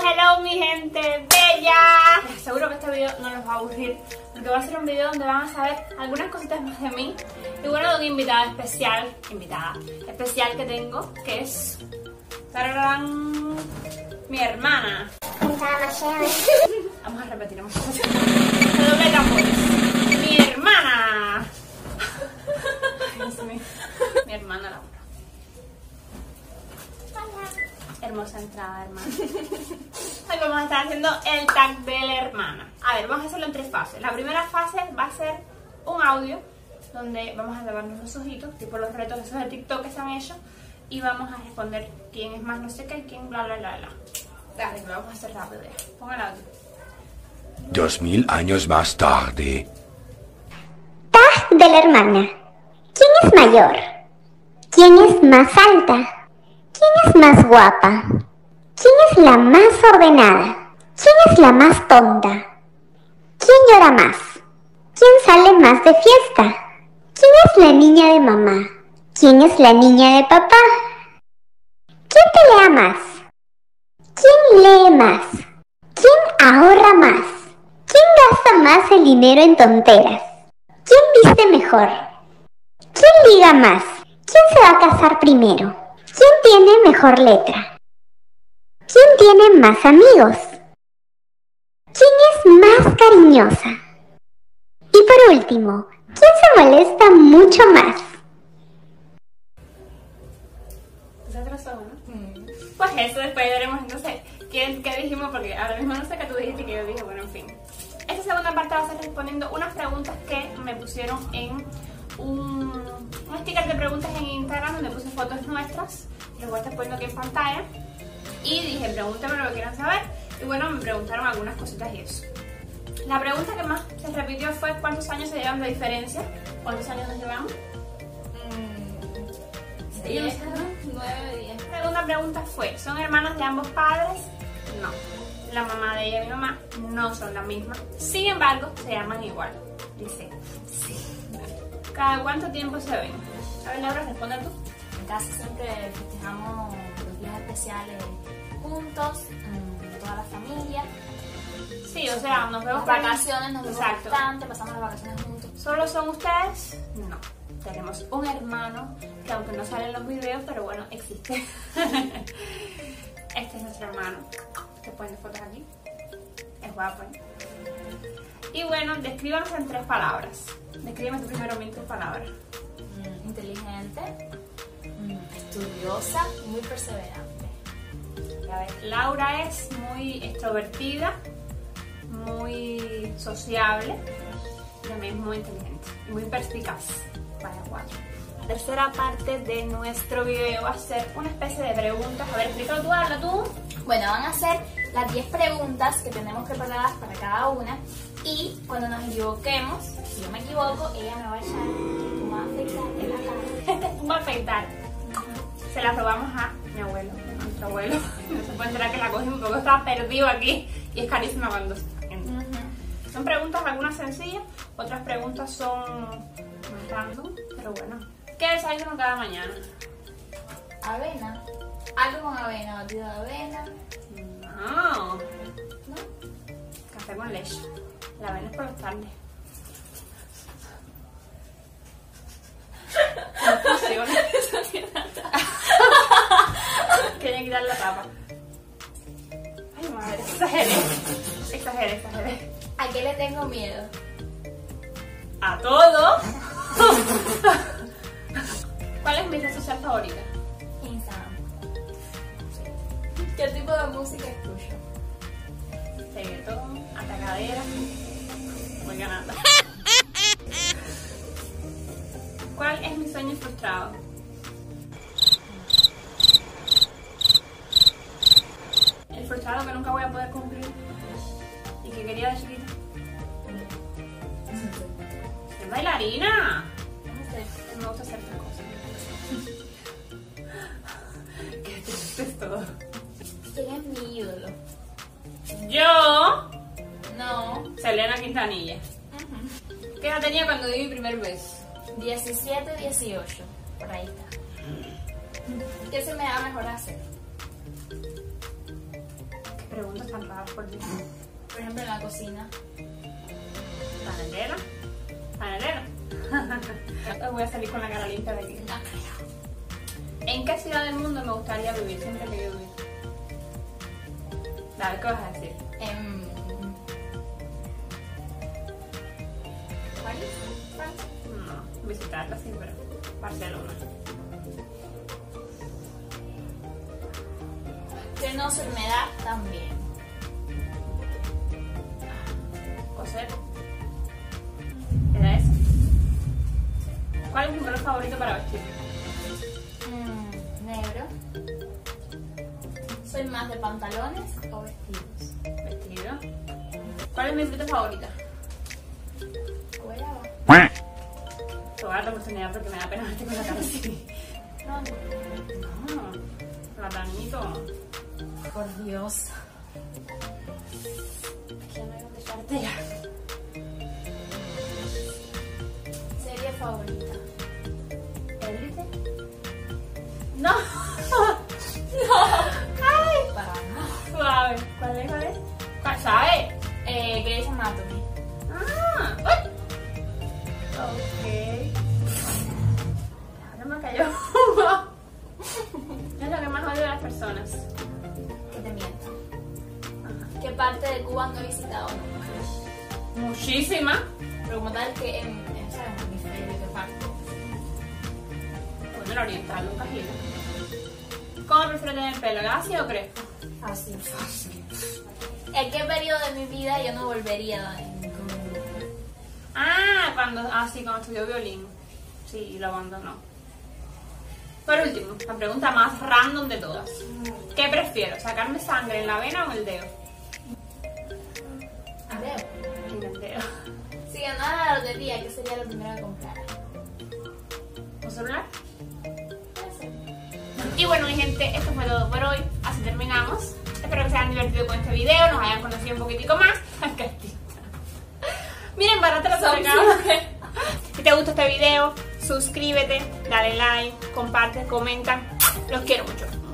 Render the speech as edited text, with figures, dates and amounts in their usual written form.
Hello mi gente bella. Seguro que este video no los va a aburrir, porque va a ser un video donde van a saber algunas cositas más de mí. Y bueno, de una invitada especial que tengo, que es ¡tararán! Mi hermana. Vamos a repetir, doble tambores. Mi hermana. Mi hermana Laura. Hermosa entrada, hermana. Hoy vamos a estar haciendo el tag de la hermana. A ver, vamos a hacerlo en 3 fases. La primera fase va a ser un audio donde vamos a taparnos los ojitos, tipo los retos esos de TikTok que se han hecho, y vamos a responder quién es más no sé qué y quién bla bla bla bla. Dale, lo vamos a hacer rápido ya. Ponga el audio. 2000 años más tarde. Tag de la hermana. ¿Quién es mayor? ¿Quién es más alta? ¿Quién es más guapa? ¿Quién es la más ordenada? ¿Quién es la más tonta? ¿Quién llora más? ¿Quién sale más de fiesta? ¿Quién es la niña de mamá? ¿Quién es la niña de papá? ¿Quién pelea más? ¿Quién lee más? ¿Quién ahorra más? ¿Quién gasta más el dinero en tonteras? ¿Quién viste mejor? ¿Quién liga más? ¿Quién se va a casar primero? ¿Quién tiene mejor letra? ¿Quién tiene más amigos? ¿Quién es más cariñosa? Y por último, ¿quién se molesta mucho más? Pues eso, después veremos entonces qué dijimos, porque ahora mismo no sé qué tú dijiste y qué yo dije, bueno, en fin. Esta segunda parte va a ser respondiendo unas preguntas que me pusieron en un sticker de preguntas en Instagram, donde puse fotos nuestras, les voy a estar poniendo aquí en pantalla, y dije, pregúntame lo que quieran saber, y bueno, me preguntaron algunas cositas y eso. La pregunta que más se repitió fue ¿cuántos años se llevan de diferencia? ¿Cuántos años nos llevamos? 10, 9, 10. La segunda pregunta fue, ¿son hermanas de ambos padres? No. La mamá de ella y mi mamá no son la misma. Sin embargo, se llaman igual. Dice, sí. ¿Cada cuánto tiempo se ven? A ver, Laura, responde tú. En casa siempre festejamos los días especiales juntos, toda la familia. Sí, o sea, nos vemos Las vacaciones, nos vemos Exacto. bastante, pasamos las vacaciones juntos. ¿Solo son ustedes? No. Tenemos un hermano que aunque no sale en los videos, pero bueno, existe. Este es nuestro hermano. Te ponen fotos aquí. Es guapo, ¿eh? Y bueno, descríbanos en 3 palabras. Descríbeme tú primero en 3 palabras. Inteligente, estudiosa y muy perseverante. A ver, Laura es muy extrovertida, muy sociable, y también es muy inteligente y muy perspicaz. Vaya 4. La tercera parte de nuestro video va a ser una especie de preguntas. A ver, explícalo tú, habla tú. Bueno, van a ser las 10 preguntas que tenemos preparadas para cada una, y cuando nos equivoquemos, si yo me equivoco, ella me va a echar un va a afeitar en la cara. Un va a afeitar. Se la robamos a mi abuelo, a nuestro abuelo. No se puede enterar que la cogí un poco, estaba perdido aquí y es carísima cuando se entra. Son preguntas algunas sencillas, otras preguntas son más random, pero bueno. ¿Qué desayuno cada mañana? Avena, algo con avena, batido de avena. No. ¿No? Café con leche. La avena es por las tardes. No funciona. Quería quitar la tapa. Ay, madre, exageré. ¿A qué le tengo miedo? A todo. ¿Cuál es mi red social favorita? Instagram. ¿Qué tipo de música escucho? Reggaetón, atacadera. Voy ganando. ¿Cuál es mi sueño frustrado? El frustrado que nunca voy a poder cumplir y que quería de chiquita. ¡Ser bailarina! No sé. Me gusta hacer estas cosas. Qué triste es todo. ¿Quién es mi ídolo? Yo, No. Selena Quintanilla. ¿Qué edad tenía cuando di mi primer beso? 17, 18. Por ahí está. ¿Qué se me da mejor hacer? preguntas tan raras por Dios. Por ejemplo, en la cocina. ¿Panadera? ¿Panadera? Voy a salir con la cara limpia de aquí. No creo. ¿En qué ciudad del mundo me gustaría vivir? Siempre he querido vivir. Dale, ¿qué vas a decir? ¿París? ¿Francia? No, visitarla sí, pero Barcelona. Que no se me da tan bien. Coser. ¿Era eso? ¿Cuál es tu color favorito para vestir? Negro. Soy más de pantalones o vestidos. Vestido. ¿Cuál es mi fruta favorita? Guayaba. Te voy a dar la oportunidad porque me da pena verte con la cara así. No, No, platanito. por Dios. Ya no hay donde echarte ya. Serie favorita. ¿Élite? No. No. ¡Ay! Para nada. Suave. ¿Cuál es? ¿Cuál es? ¿Cuál sabe? Grey's Anatomy. Ah. ¡Uy! Ok. Ahora me cayó. Es lo que más odio de las personas. Que te mientan. ¿Qué parte de Cuba no he visitado nunca? Muchísima. Pero como tal que en ¿sabes? Hemisferio, ¿qué parte? Bueno, la oriental nunca gira. ¿Cómo prefiero tener pelo? ¿Lacio o crespo? Fácil. ¿En qué periodo de mi vida yo no volvería a ningún grupo? Sí, cuando estudió violín. Sí, lo abandonó. Por último, la pregunta más random de todas. ¿Qué prefiero? ¿Sacarme sangre en la vena o en el dedo? Leo. En el dedo. Si ganara la lotería, ¿qué sería lo primero que comprara? ¿Un celular? Puede ser. Y bueno, mi gente, esto fue todo por hoy. Así terminamos. Espero que se hayan divertido con este video, nos hayan conocido un poquitico más. Miren, barata la sobrecada. Si te gustó este video, suscríbete, dale like, comparte, comenta. Los quiero mucho.